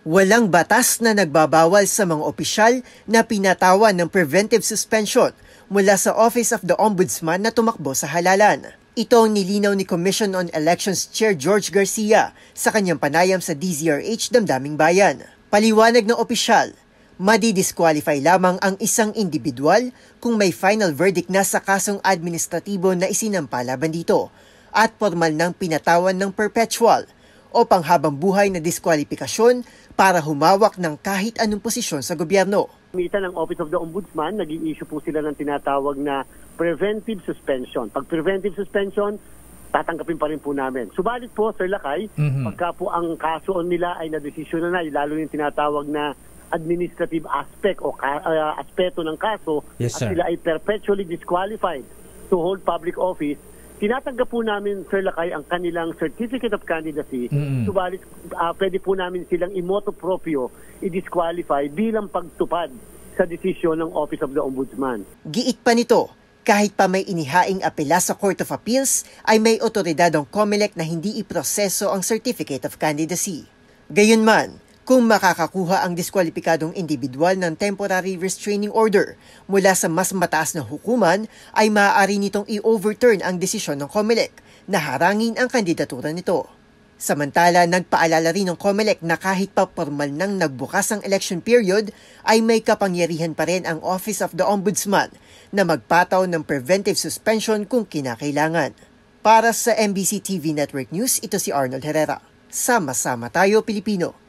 Walang batas na nagbabawal sa mga opisyal na pinatawan ng preventive suspension mula sa Office of the Ombudsman na tumakbo sa halalan. Ito ang nilinaw ni Commission on Elections Chair George Garcia sa kanyang panayam sa DZRH Damdaming Bayan. Paliwanag ng opisyal, madi-disqualify lamang ang isang individual kung may final verdict na sa kasong administratibo na isinampa laban dito at formal ng pinatawan ng perpetual o panghabang buhay na diskwalifikasyon para humawak ng kahit anong posisyon sa gobyerno. Minsan ng Office of the Ombudsman, nag-i-issue po sila ng tinatawag na preventive suspension. Pag preventive suspension, tatanggapin pa rin po namin. Subalit po, Sir Lakay, pagka po ang kaso nila ay na-desisyon na, lalo yung tinatawag na administrative aspect o aspeto ng kaso, yes, at sila ay perpetually disqualified to hold public office, tinatanggap po namin, Sir Lakay, ang kanilang Certificate of Candidacy. Subalit, pwede po namin silang imoto proprio i-disqualify bilang pagtupad sa desisyon ng Office of the Ombudsman. Giit pa nito, kahit pa may inihaing apela sa Court of Appeals, ay may otoridad ang COMELEC na hindi iproseso ang Certificate of Candidacy. Gayunman, kung makakakuha ang diskwalipikadong individual ng temporary restraining order mula sa mas mataas na hukuman, ay maaari nitong i-overturn ang desisyon ng COMELEC na harangin ang kandidatura nito. Samantala, nagpaalala rin ng COMELEC na kahit pa formal nang nagbukas ang election period, ay may kapangyarihan pa rin ang Office of the Ombudsman na magpataw ng preventive suspension kung kinakailangan. Para sa MBC TV Network News, ito si Arnold Herrera. Sama-sama tayo, Pilipino.